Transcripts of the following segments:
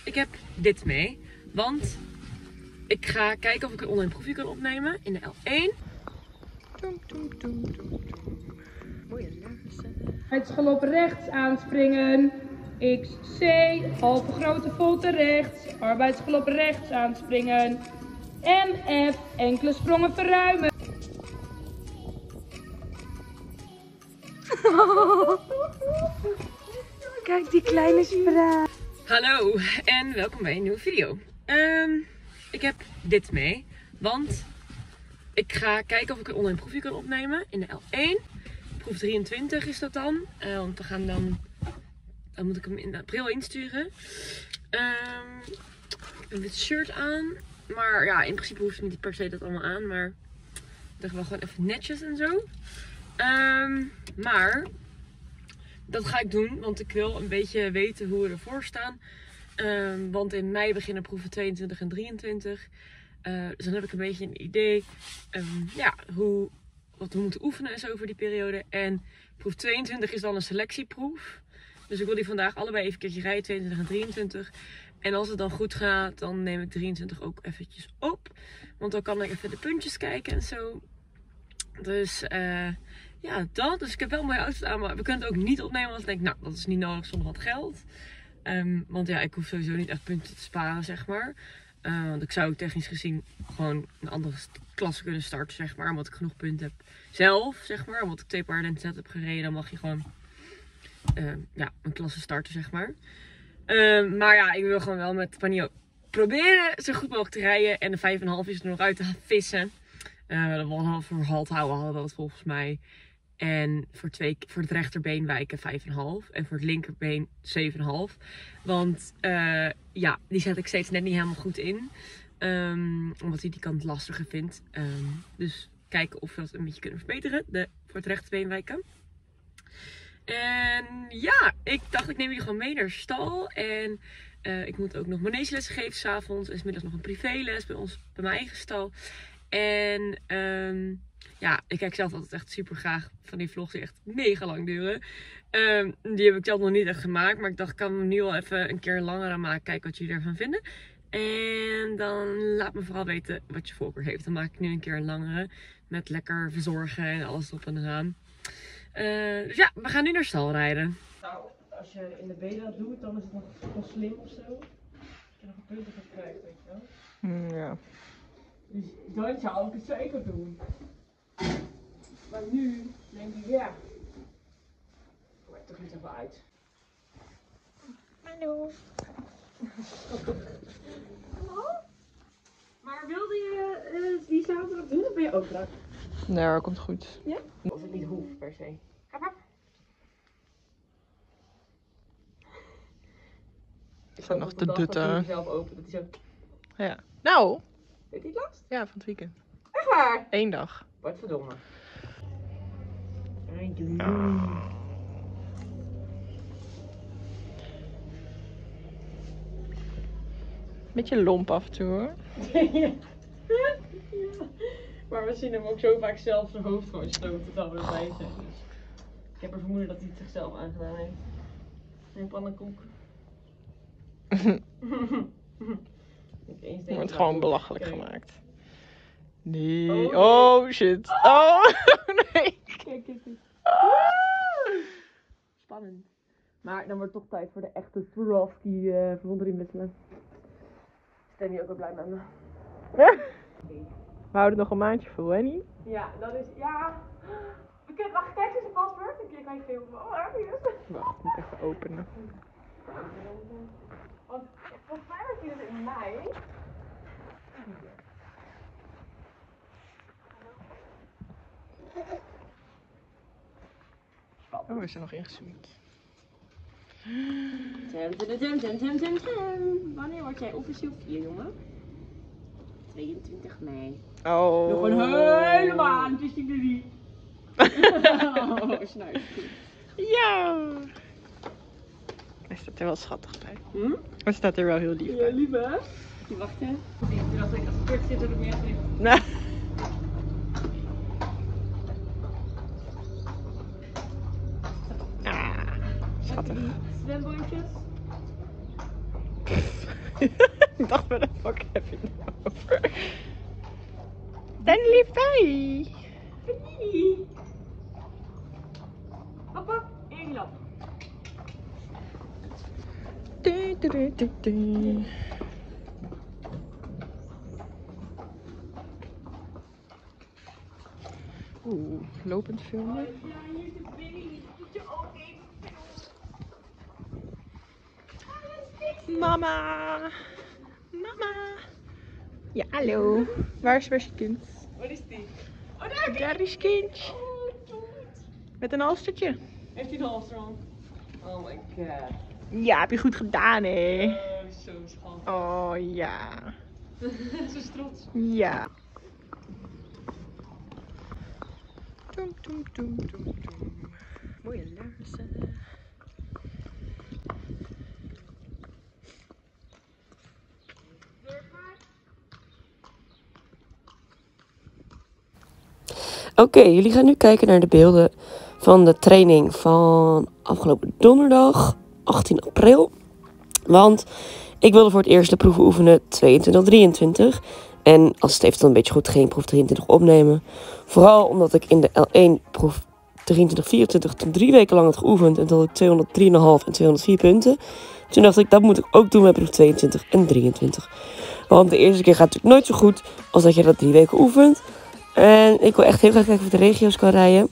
ik heb dit mee. Want ik ga kijken of ik een online proefje kan opnemen in de L1. Mooie laarzen. Arbeidsgalop rechts aanspringen. XC, halve grote volte rechts. Arbeidsgalop rechts aanspringen. MF, enkele sprongen verruimen. Kijk die kleine spraak. Hallo en welkom bij een nieuwe video. Ik heb dit mee, want ik ga kijken of ik een online proefje kan opnemen in de L1. Proef 23 is dat dan, want we gaan dan moet ik hem in april insturen. Ik heb dit shirt aan, maar ja, in principe hoeft het niet per se dat allemaal aan, maar ik dacht wel gewoon even netjes en zo. Maar dat ga ik doen, want ik wil een beetje weten hoe we ervoor staan. Want in mei beginnen proeven 22 en 23. Dus dan heb ik een beetje een idee wat we moeten oefenen en zo voor die periode. En proef 22 is dan een selectieproef. Dus ik wil die vandaag allebei even een keertje rijden, 22 en 23. En als het dan goed gaat, dan neem ik 23 ook eventjes op. Want dan kan ik even de puntjes kijken en zo. Dus ja, dat. Dus ik heb wel een mooie outfit aan, maar we kunnen het ook niet opnemen. Want ik denk, nou, dat is niet nodig zonder wat geld. Want ja, ik hoef sowieso niet echt punten te sparen, zeg maar. Want ik zou technisch gezien gewoon een andere klasse kunnen starten, zeg maar. Omdat ik genoeg punten heb zelf, zeg maar. Omdat ik 2 paarden in het set heb gereden, dan mag je gewoon een klasse starten, zeg maar. Maar ja, ik wil gewoon wel met Panio proberen zo goed mogelijk te rijden. En de 5,5 is er nog uit te vissen. Voor halt houden hadden we dat volgens mij. En voor het rechterbeen wijken 5,5. En voor het linkerbeen 7,5. Want die zet ik steeds net niet helemaal goed in. Omdat hij die kant lastiger vindt. Dus kijken of we dat een beetje kunnen verbeteren. Voor het rechterbeen wijken. En ja, ik dacht ik neem jullie gewoon mee naar de stal. En ik moet ook nog manegelessen geven 's avonds. En 's middags nog een privéles bij mijn eigen stal. En ik kijk zelf altijd echt super graag van die vlogs die echt mega lang duren. Die heb ik zelf nog niet echt gemaakt. Maar ik dacht, ik kan hem nu al even een keer langer maken. Kijken wat jullie ervan vinden. En dan laat me vooral weten wat je voorkeur heeft. Dan maak ik nu een keer een langere. Met lekker verzorgen en alles erop en eraan. Dus ja, we gaan nu naar stal rijden. Nou, als je in de benen dat doet, dan is het nog wel slim of zo. Dat je nog een punten gaat krijgen, weet je wel. Ja. Dus dan zou ik het zeker doen. Maar nu denk ik, ja. Kom er toch niet even uit. Hallo. Hallo? Maar wilde je die zaterdag doen of ben je ook druk? Nee, dat komt goed. Ja? Of het niet hoeft per se. Kom op. Ik sta nog te dutten. Zelf open, dat is ook... Ja. Nou. Weet je het laatst? Ja, van het weekend. Echt waar? 1 dag. Wat verdomme. Beetje lomp af en toe hoor. Ja. Maar we zien hem ook zo vaak zelf zijn hoofd gewoon stoten terwijl we erbij zijn. Dus ik heb er vermoeden dat hij het zichzelf aangedaan heeft. Een pannenkoek. Wordt gewoon belachelijk gemaakt. Nee. Oh shit. Oh nee. Kijk. Spannend. Maar dan wordt het toch tijd voor de echte Swarovski verwondering wisselen. Ik ben hier ook wel blij met me. We houden nog een maandje vol, hè niet? Ja, dat is, ja. Wacht, kijk eens een paspoort. Ik kan je filmen. Oh, hier is het. Wacht, ik moet even openen. Want volgens mij was hij dus in mei. Oh, we zijn nog ingesmeerd. Wanneer word jij officieel 4, jongen? 22 mei. Oh. Nog een hele maand, wist ik nu niet. Oh, snuit. Ja. Hij staat er wel schattig bij. Hij staat er wel heel lief bij. Ja, lief hè? Je wacht hè? Ik dacht ik als het kort zit dat ik meer even... Nou. Schattig. Zwemboontjes. Ik dacht, wat de fuck heb je het nou over? Stanley Fry! Papa, één lap. Oeh, lopend filmen. Mama! Mama! Ja, hallo. Waar is je kind? Wat is die? Daar is kind. Met een halstertje. Heeft hij de halster aan? Oh my god. Ja, heb je goed gedaan, hè? Oh, zo schattig. Oh, ja. Ze is trots. Ja. Toem, toem, toem, toem, toem. Mooie laarzen. Oké, jullie gaan nu kijken naar de beelden van de training van afgelopen donderdag, 18 april. Want ik wilde voor het eerst de proeven oefenen 22-23. En als het eventueel een beetje goed ging, proef 23 opnemen. Vooral omdat ik in de L1 proef 23-24 tot 3 weken lang had geoefend. En tot ik 203,5 en 204 punten. Toen dacht ik, dat moet ik ook doen met proef 22 en 23. Want de eerste keer gaat het natuurlijk nooit zo goed als dat je dat 3 weken oefent. En ik wil echt heel graag kijken of ik de regio's kan rijden.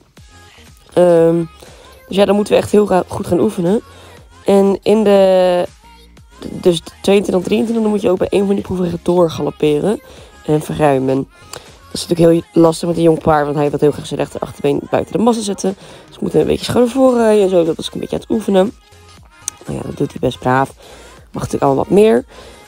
Dus ja, dan moeten we echt heel goed gaan oefenen. En in de... Dus 22, 23, dan moet je ook bij een van die proeven doorgalopperen en verruimen. Dat is natuurlijk heel lastig met een jong paard, want hij wil heel graag zijn rechterbeen buiten de massa zetten. Dus we moeten een beetje schuin voorrijden en zo. Dat was ik een beetje aan het oefenen. Nou ja, dat doet hij best braaf. Mag natuurlijk allemaal wat meer.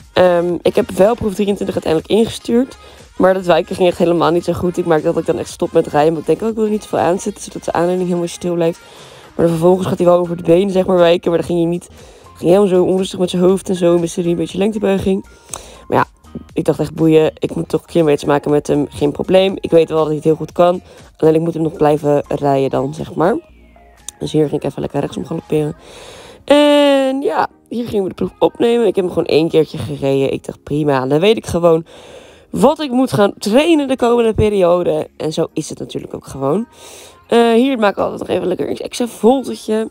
Ik heb wel proef 23 uiteindelijk ingestuurd. Maar dat wijken ging echt helemaal niet zo goed. Ik merk dat ik dan echt stop met rijden. Maar ik denk, ik wil er niet te veel aanzetten, zodat de aanleiding helemaal stil blijft. Maar dan vervolgens gaat hij wel over de benen, zeg maar, wijken. Maar dan ging hij niet... Ging helemaal zo onrustig met zijn hoofd en zo. Miste hij een beetje lengtebuiging. Maar ja, ik dacht echt boeien. Ik moet toch kilometers maken met hem. Geen probleem. Ik weet wel dat hij het heel goed kan. Alleen ik moet hem nog blijven rijden dan, zeg maar. Dus hier ging ik even lekker rechtsom galopperen. En ja, hier gingen we de proef opnemen. Ik heb hem gewoon 1 keertje gereden. Ik dacht prima. Dan weet ik gewoon wat ik moet gaan trainen de komende periode. En zo is het natuurlijk ook gewoon. Hier maak ik altijd nog even lekker een extra voltetje.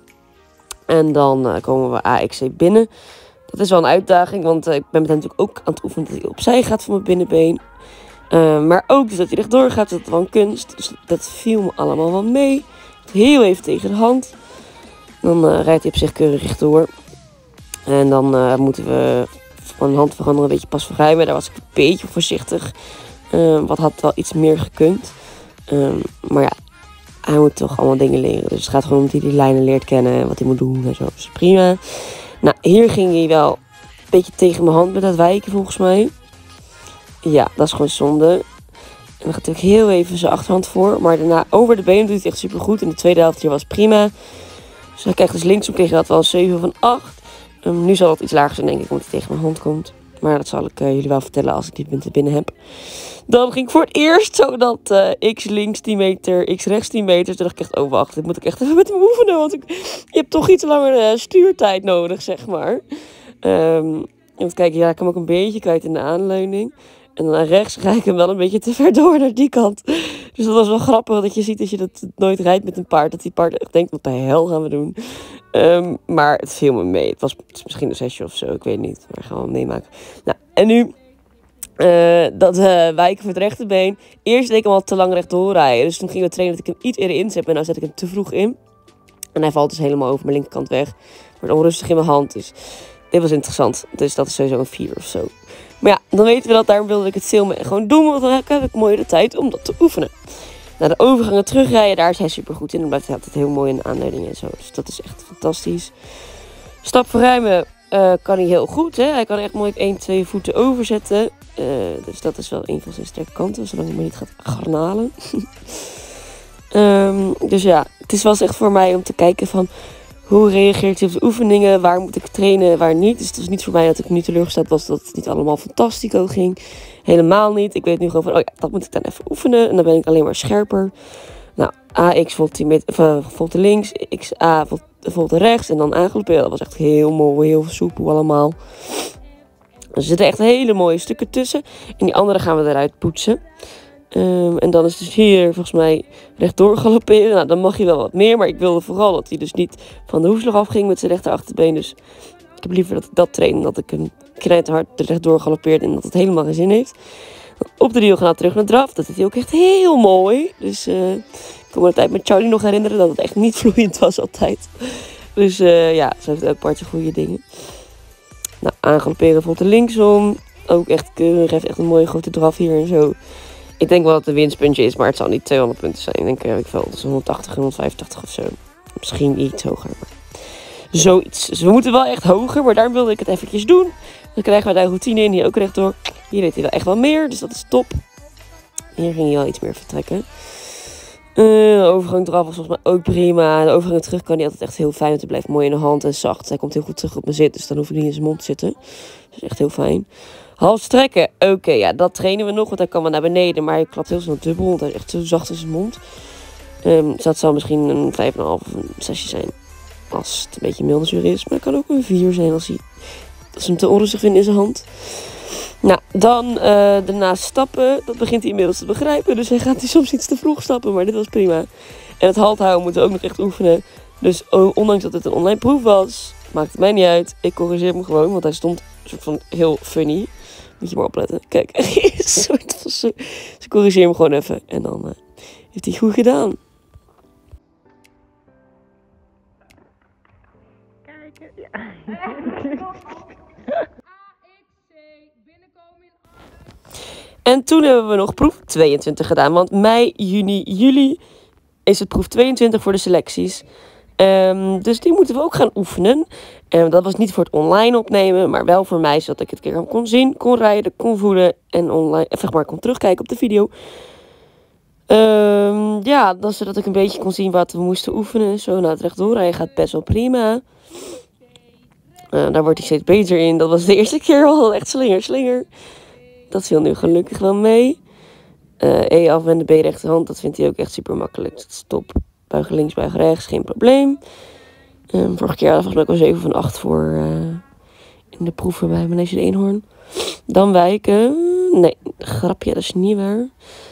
En dan komen we AXC binnen. Dat is wel een uitdaging, want ik ben met hem natuurlijk ook aan het oefenen dat hij opzij gaat van mijn binnenbeen. Maar ook dus dat hij rechtdoor gaat, dat is wel een kunst. Dus dat viel me allemaal wel mee. Heel even tegen de hand. Dan rijdt hij op zich keurig rechtdoor. En dan moeten we van hand veranderen, een beetje pas verruimen. Daar was ik een beetje voorzichtig. Wat had wel iets meer gekund. Maar ja. Hij moet toch allemaal dingen leren. Dus het gaat gewoon om dat hij die lijnen leert kennen. En wat hij moet doen en zo. Dus prima. Nou, hier ging hij wel een beetje tegen mijn hand met dat wijken volgens mij. Ja, dat is gewoon zonde. En dan gaat hij ook heel even zijn achterhand voor. Maar daarna over de benen doet hij het echt super goed. In de tweede helft hier was prima. Dus hij krijgt dus linksom kreeg hij dat wel een 7 van 8. Nu zal het iets lager zijn denk ik omdat hij tegen mijn hand komt. Maar dat zal ik jullie wel vertellen als ik die punten binnen heb. Dan ging ik voor het eerst zo dat x links 10 meter, x rechts 10 meter. Toen dacht ik echt, oh wacht, dit moet ik echt even met hem oefenen. Want je hebt toch iets langer stuurtijd nodig, zeg maar. Even kijken, ja, ik hem ook een beetje kwijt in de aanleuning. En dan naar rechts ga ik hem wel een beetje te ver door naar die kant. Dus dat was wel grappig dat je ziet als je dat nooit rijdt met een paard. Dat die paard echt denkt, wat de hel gaan we doen. Maar het viel me mee. Het is misschien een 6 of zo, ik weet niet. Maar gaan we hem meemaken. Nou, en nu... dat wijken voor het rechterbeen. Eerst deed ik hem al te lang rechtdoor rijden. Dus toen gingen we trainen dat ik hem iets eerder inzet. En nu zet ik hem te vroeg in. En hij valt dus helemaal over mijn linkerkant weg. Wordt onrustig in mijn hand. Dus dit was interessant. Dus dat is sowieso een 4 of zo. Maar ja, dan weten we dat. Daarom wilde ik het filmen en gewoon doen. Want dan heb ik mooi de tijd om dat te oefenen. Na de overgangen terugrijden, daar is hij super goed in. Dan blijft hij altijd heel mooi in de aanleiding en zo. Dus dat is echt fantastisch. Stap verruimen kan hij heel goed. Hè? Hij kan echt mooi op 1-2 voeten overzetten. Dus dat is wel een van zijn sterke kanten. Zolang hij maar niet gaat garnalen. Dus ja, het was echt voor mij om te kijken van... Hoe reageert hij op de oefeningen? Waar moet ik trainen, waar niet? Dus het was niet voor mij dat ik nu teleurgesteld was dat het niet allemaal fantastico ging. Helemaal niet. Ik weet nu gewoon van, oh ja, dat moet ik dan even oefenen. En dan ben ik alleen maar scherper. Nou, AX volt 10 meter, volt links, XA volt rechts en dan aangelopen. Dat was echt heel mooi, heel soepel allemaal. Er zitten echt hele mooie stukken tussen. En die andere gaan we eruit poetsen. En dan is dus hier volgens mij rechtdoor galopperen. Nou, dan mag je wel wat meer. Maar ik wilde vooral dat hij dus niet van de hoefslag afging met zijn rechterachterbeen. Dus ik heb liever dat ik dat train. Dat ik hem knijterhard rechtdoor galoppeert. En dat het helemaal geen zin heeft. Op de diagonaal terug naar draf. Dat is hij ook echt heel mooi. Dus ik kan me de tijd met Charlie nog herinneren dat het echt niet vloeiend was altijd. Dus ja, ze heeft ook een paar goede dingen. Nou, aangalopperen volte linksom. Ook echt keurig. Heeft echt een mooie grote draf hier en zo. Ik denk wel dat het een winstpuntje is, maar het zal niet 200 punten zijn. Ik denk wel, dat is 180, 185 of zo. Misschien iets hoger. Maar zoiets. Dus we moeten wel echt hoger, maar daarom wilde ik het eventjes doen. Dan krijgen we daar routine in, hier ook rechtdoor. Hier deed hij wel echt wel meer, dus dat is top. Hier ging hij wel iets meer vertrekken. De overgang eraf was volgens mij ook prima. De overgang terug kan hij altijd echt heel fijn. Want hij blijft mooi in de hand en zacht. Hij komt heel goed terug op mijn zit, dus dan hoef ik niet in zijn mond te zitten. Dat is echt heel fijn. Hals trekken. Oké, ja, dat trainen we nog, want hij kan wel naar beneden. Maar hij klapt heel snel dubbel, want hij is echt zo zacht in zijn mond. Dus dat zal misschien een 5,5 of een 6 zijn. Als het een beetje mildezuur is. Maar het kan ook een 4 zijn als ze hem te onrustig vindt in zijn hand. Nou, dan daarna stappen. Dat begint hij inmiddels te begrijpen. Dus hij gaat soms iets te vroeg stappen, maar dit was prima. En het halt houden moeten we ook nog echt oefenen. Dus ondanks dat het een online proef was, maakt het mij niet uit. Ik corrigeer hem gewoon, want hij stond een soort van heel funny. Moet je maar opletten. Kijk, een soort van ze corrigeer hem gewoon even. En dan heeft hij goed gedaan. Kijken, ja. En toen hebben we nog proef 22 gedaan. Want mei, juni, juli is het proef 22 voor de selecties. Dus die moeten we ook gaan oefenen. Dat was niet voor het online opnemen, maar wel voor mij, zodat ik het keer kon zien, kon rijden, kon voelen en online, zeg maar, kon terugkijken op de video. Ja, dan zodat ik een beetje kon zien wat we moesten oefenen. Zo, nou, het rechtdoor rijden gaat best wel prima. Daar wordt hij steeds beter in. Dat was de eerste keer al echt slinger. Dat viel nu gelukkig wel mee. E afwenden, B rechterhand, dat vindt hij ook echt super makkelijk. Dat is top. Buigen links, buigen rechts, geen probleem. Vorige keer hadden we volgens mij ook al 7 van 8 voor in de proeven bij Manege de Eenhoorn. Dan wijken. Nee, grapje, dat is niet waar.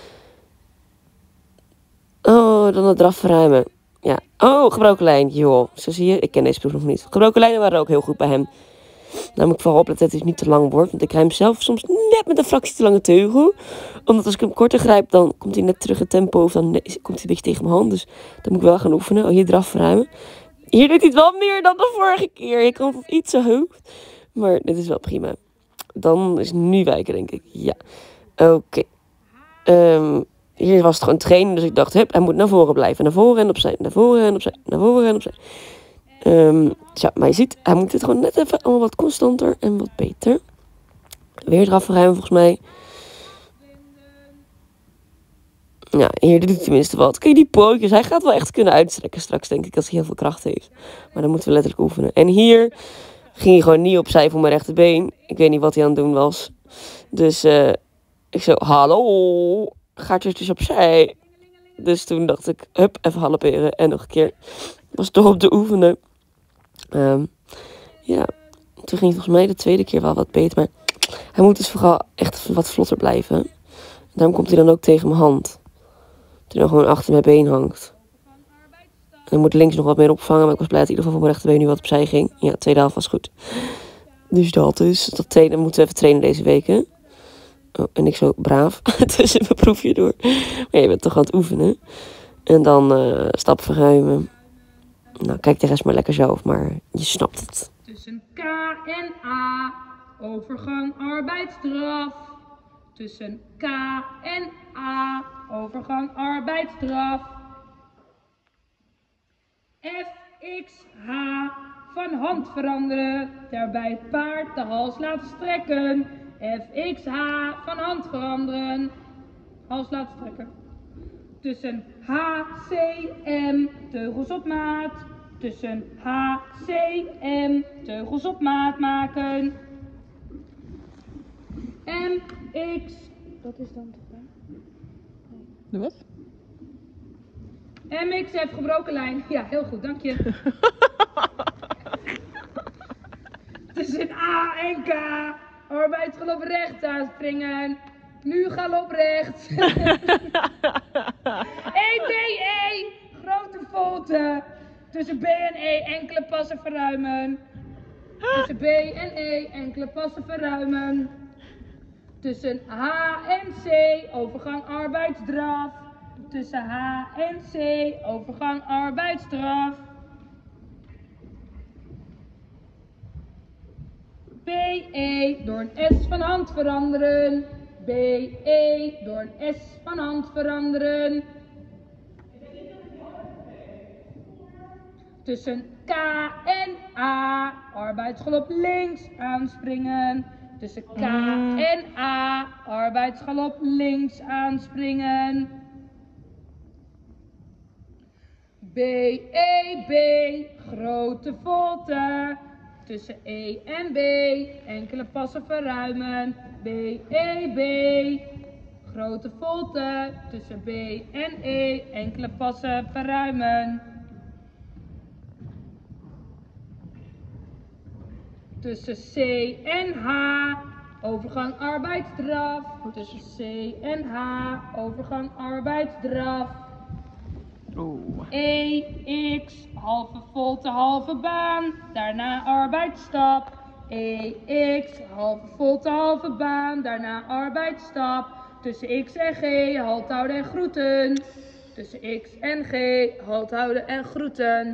Oh, dan het draf verruimen. Ja. Oh, gebroken lijn. Joh, zo zie je. Ik ken deze proef nog niet. Gebroken lijnen waren ook heel goed bij hem. Nou moet ik vooral opletten dat het niet te lang wordt. Want ik rij hem zelf soms net met een fractie te lange teugel. Omdat als ik hem korter grijp, dan komt hij net terug in tempo. Of dan komt hij een beetje tegen mijn hand. Dus dan moet ik wel gaan oefenen. Oh, hier draf verruimen. Hier doet hij het wel meer dan de vorige keer. Ik had het iets zo hoog. Maar dit is wel prima. Dan is nu wijken, denk ik. Ja. Oké. Hier was het gewoon trainen. Dus ik dacht, hup, hij moet naar voren blijven. Naar voren en opzij. Naar voren en opzij. Naar voren en opzij. Ja, maar je ziet, hij moet het gewoon net even allemaal wat constanter en wat beter. Weer eraf verruimen volgens mij. Ja, hier doet hij tenminste wat. Kijk die pootjes, hij gaat wel echt kunnen uitstrekken straks, denk ik, als hij heel veel kracht heeft. Maar dan moeten we letterlijk oefenen. En hier ging hij gewoon niet opzij voor mijn rechterbeen. Ik weet niet wat hij aan het doen was. Dus ik zo, hallo, gaat je dus opzij? Dus toen dacht ik, hup, even haloperen en nog een keer. Was toch op de oefenen. Ja, toen ging het volgens mij de tweede keer wel wat beter. Maar hij moet dus vooral echt wat vlotter blijven. Daarom komt hij dan ook tegen mijn hand. Dat hij dan gewoon achter mijn been hangt. En hij moet links nog wat meer opvangen. Maar ik was blij dat in ieder geval voor mijn rechterbeen nu wat opzij ging. Ja, de tweede helft was goed. Dus dat dus. Dat trainen, moeten we even trainen deze weken. Oh, en ik zo braaf tussen mijn proefje door. Maar je bent toch aan het oefenen. En dan stap verruimen. Nou, kijk de rest maar lekker zelf, maar je snapt het. Tussen K en A, overgang arbeidsdraf. Tussen K en A, overgang arbeidsdraf. F, X, H, van hand veranderen, daarbij het paard de hals laten strekken. F, X, H, van hand veranderen, hals laten strekken. Tussen H, C, M, teugels op maat. Tussen H, C, M, teugels op maat maken. M, X, dat is dan toch hè? De wat? MX heeft gebroken lijn. Ja, heel goed, dank je. Tussen A en K, arbeidsgalop rechts aanspringen. Nu galop rechts. E, grote volte. Tussen B en E enkele passen verruimen. Tussen B en E enkele passen verruimen. Tussen H en C overgang arbeidsdraf. Tussen H en C overgang arbeidsdraf. BE door een S van hand veranderen. BE door een S van hand veranderen. Tussen K en A arbeidsgalop links aanspringen. Tussen K en A arbeidsgalop links aanspringen. BE grote volte. Tussen E en B enkele passen verruimen. BE grote volte. Tussen B en E enkele passen verruimen. Tussen C en H overgang arbeidsdraf. Tussen C en H overgang arbeidsdraf. EX halve volte halve baan. Daarna arbeidsstap. EX halve volte halve baan. Daarna arbeidsstap. Tussen X en G halt houden en groeten. Tussen X en G halt houden en groeten.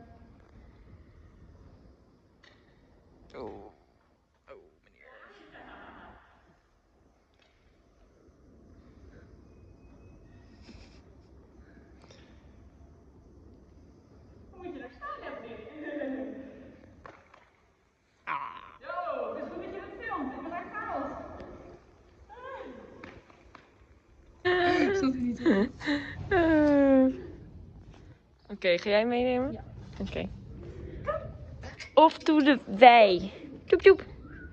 Oké, ga jij meenemen? Ja. Oké. Of doe de wij. Joep joep.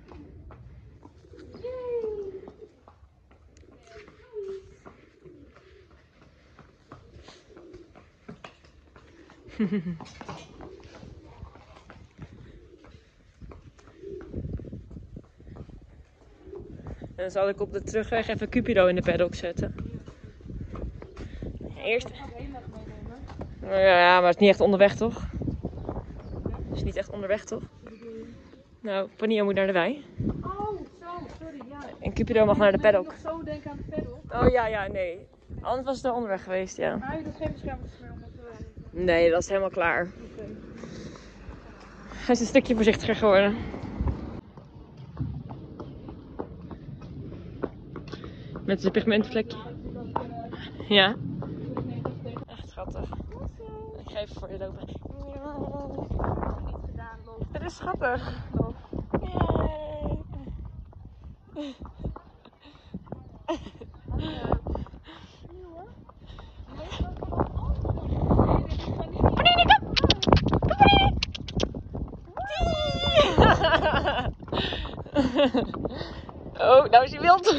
Dan zal ik op de terugweg even Cupido in de paddock zetten. Eerst. Ja, maar het is niet echt onderweg, toch? Het is niet echt onderweg, toch? Nou, Panio moet naar de wei. Oh, zo, sorry, ja. En Cupido mag naar de paddock. Ik nog zo denken aan de paddock. Oh ja, nee. Anders was het er onderweg geweest, ja. Maar je doet geen beschermingskleur omdat we... Nee, dat is helemaal klaar. Oké. Hij is een stukje voorzichtiger geworden. Met zijn pigmentvlekje. Ja. Echt schattig. Ik ga even voor je lopen. Het is schattig. Oh, nou is hij wild.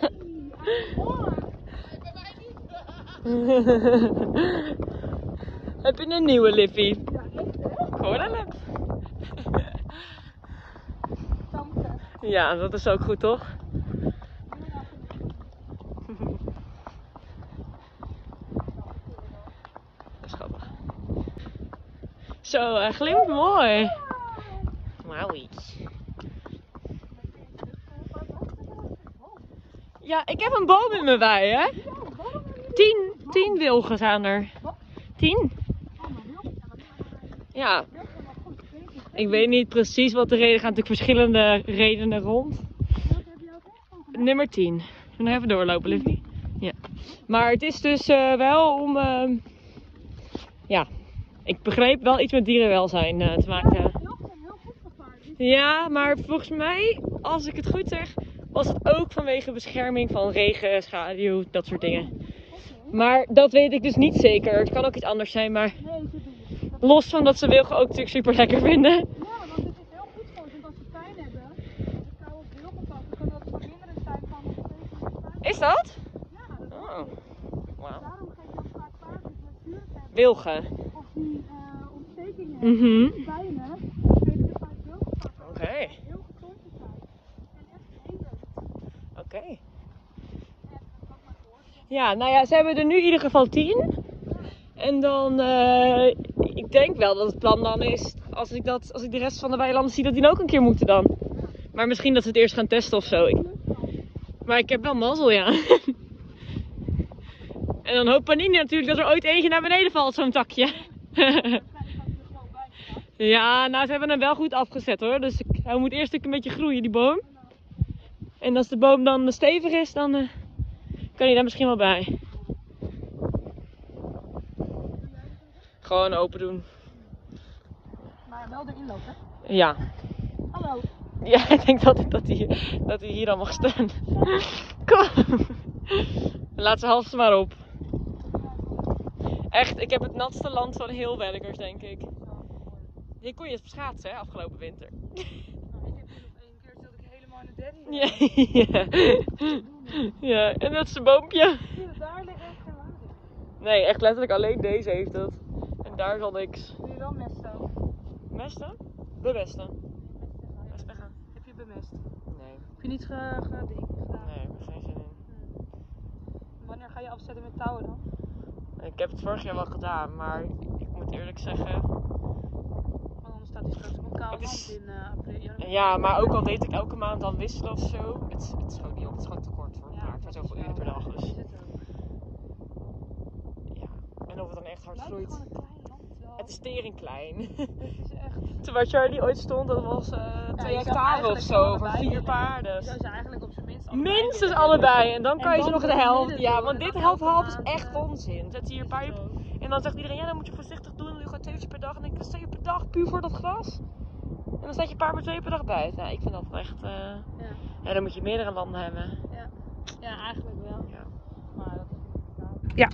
Heb je een nieuwe lippie? Ja, echt hè? Gewoon een lip. Ja, dat is ook goed, toch? Dat is grappig. Zo, glimt mooi. Wauwie. Ja, ik heb een boom in mijn wei, hè? 10 wilgen staan er. 10? Ja. Ik weet niet precies wat de reden. Er gaan natuurlijk verschillende redenen rond. Nummer 10. We nog even doorlopen, Liffie. Ja. Maar het is dus wel om... ja, ik begreep wel iets met dierenwelzijn te maken. Ja, maar volgens mij, als ik het goed zeg, was het ook vanwege bescherming van regen, schaduw, dat soort dingen. Maar dat weet ik dus niet zeker. Het kan ook iets anders zijn, maar los van dat ze wilgen ook natuurlijk super lekker vinden. Ja, want het is heel goed voor ze, want als ze pijn hebben, het kan ook heel gepakken, kan dat verminderen zijn van de steeds. Is dat? Ja, dat is Oh. Wow. daarom geef je ook vaak paard die blessures hebben. Wilgen. Of die ontstekingen hebben, pijnen, geef je vaak wilgepakken. Oké. Heel gezond te zijn. En echt oké. Ja, nou ja, ze hebben er nu in ieder geval 10. En dan, ik denk wel dat het plan dan is, als ik de rest van de weilanden zie, dat die ook een keer moeten dan. Maar misschien dat ze het eerst gaan testen of zo. Maar ik heb wel mazzel, ja. En dan hoopt Panini natuurlijk dat er ooit eentje naar beneden valt, zo'n takje. Ja, nou ze hebben hem wel goed afgezet hoor. Dus hij moet eerst een beetje groeien, die boom. En als de boom dan stevig is, dan kan hij daar misschien wel bij. Gewoon open doen. Maar wel erin lopen. Ja. Hallo. Ja, ik denk dat hij hier al mag staan. Kom. Laat ze halsen maar op. Echt, ik heb het natste land van heel Welligers, denk ik. Hier kon je het schaatsen, hè, afgelopen winter. Nou, ik heb hier nog 1 keer dat ik helemaal in de derrie. Ja, en dat is een boompje. Daar ligt echt geen water. Nee, echt letterlijk alleen deze heeft dat. En daar is al niks. Doe je wel mesten? Mesten? Bemesten. Mest weggaan. Heb je bemest? Nee. Heb je niet gedaan? Nee, ik heb er geen zin in. Wanneer ga je afzetten met touwen dan? Ik heb het vorig jaar wel gedaan, maar ik moet eerlijk zeggen. Want anders staat hij straks op een koude Het is- hand in april. Ja, maar ook al deed ik elke maand dan wisselen of zo. Het is gewoon niet op. Het is gewoon te kort voor een paard van zoveel uren per dag. Dus Is het ook. ja. En of het dan echt hard Het groeit. lijkt gewoon een klein land wel. Het is tering klein. Het is echt... Toen waar Charlie ooit stond, dat was 2 je zou hectare of eigenlijk zo. Voor allebei 4 willen. paarden. Je zou ze eigenlijk op zijn minst allebei Minstens willen allebei. En dan En kan je ze dan nog de door helft. midden Ja, door. want En dit dan helft-half is elke echt maand, onzin. Zet hier een paar. Zo. En dan zegt iedereen, ja, dan moet je voorzichtig doen. Dan doe je gewoon 2 uurtjes per dag. En dan denk ik, 2 uur per dag puur voor dat gras. En dan staat je paard maar 2 uur per dag buiten. Nou, ik vind dat echt. Ja. Ja, dan moet je meerdere landen hebben. Ja, eigenlijk wel. Ja. Maar dat is Ja.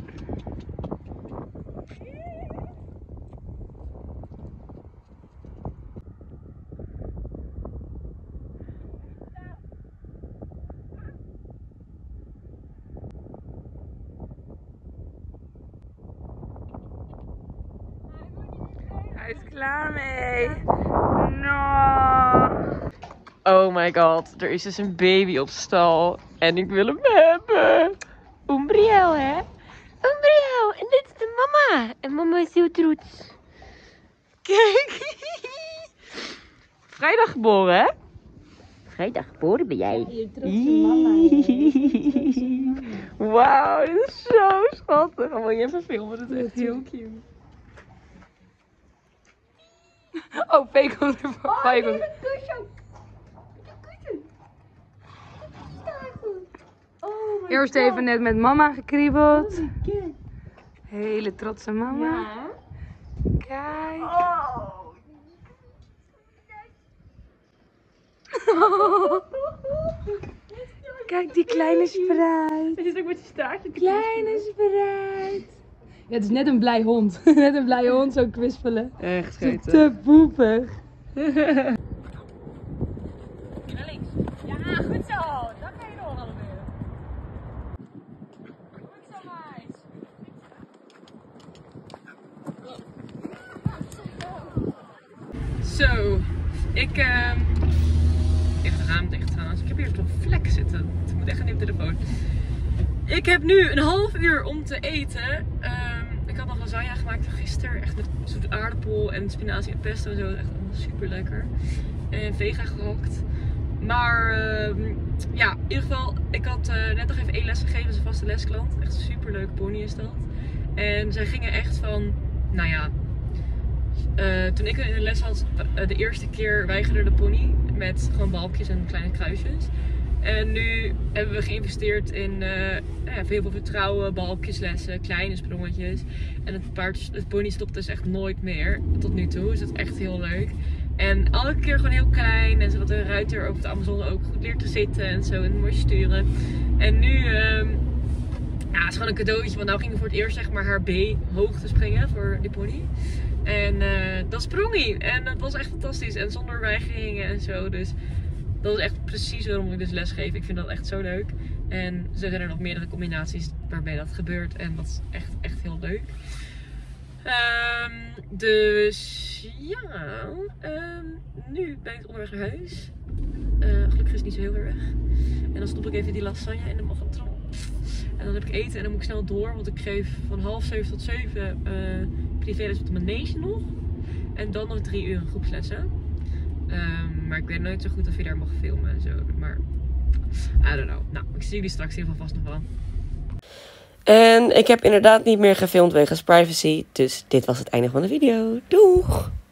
Hij is klaar mee. No. Oh my god, er is dus een baby op stal. En ik wil hem hebben. Umbriel, hè? Umbriel. En dit is de mama. En mama is heel trots. Kijk. Vrijdag geboren, hè? Vrijdag geboren ben jij. je trotse mama. Wauw, dit is zo schattig. Oh, wil je even filmen? Dat is echt heel cute. Oh, P komt ervoor. Oh, nee, eerst even net met mama gekriebeld. Hele trotse mama. Kijk. Kijk die kleine spruit. Het is ook met je staartje. Kleine spruit. Ja, het is net een blij hond. Net een blij hond zo kwispelen. Echt Het is te poepig. Naar links. Ja, goed zo. Dan kan je door alweer. Goed zo, meis. Zo, ik even het raam dicht trouwens. Ik heb hier zo'n vlek zitten. Ik moet echt een nieuwe telefoon. Ik heb nu een half uur om te eten. Ik had nog lasagne gemaakt gisteren. Echt met zoete aardappel en spinazie en pesto en zo. Echt super lekker. En vega gehakt. Maar ja, in ieder geval, ik had net nog even 1 les gegeven. Dat is een vaste lesklant. Echt een super leuke pony is dat. En zij gingen echt van, nou ja, toen ik in de les had, de eerste keer weigerde de pony met gewoon balkjes en kleine kruisjes. En nu hebben we geïnvesteerd in heel veel vertrouwen, balkjeslessen, kleine sprongetjes. En het pony stopt dus echt nooit meer. Tot nu toe is het echt heel leuk. En elke keer gewoon heel klein. En zodat de ruiter over de Amazone ook goed leert te zitten en zo. En mooi sturen. En nu, ja, het is gewoon een cadeautje. Want nou ging we voor het eerst zeg maar haar B-hoogte springen voor die pony. En dat sprong hij. En dat was echt fantastisch. En zonder weigeringen en zo. Dus dat is echt precies waarom ik dus les geef. Ik vind dat echt zo leuk. En zo zijn er nog meerdere combinaties waarbij dat gebeurt. En dat is echt heel leuk. Dus ja, nu ben ik onderweg naar huis. Gelukkig is het niet zo heel ver weg. En dan stop ik even die lasagne in de magnetron. En dan heb ik eten en dan moet ik snel door. Want ik geef van 6:30 tot 7 privéles op de manege nog. En dan nog 3 uur groepslessen. Maar ik weet nooit zo goed of je daar mag filmen en zo. Maar I don't know. Nou, ik zie jullie straks in ieder geval vast nog wel. En ik heb inderdaad niet meer gefilmd wegens privacy. Dus dit was het einde van de video. Doeg!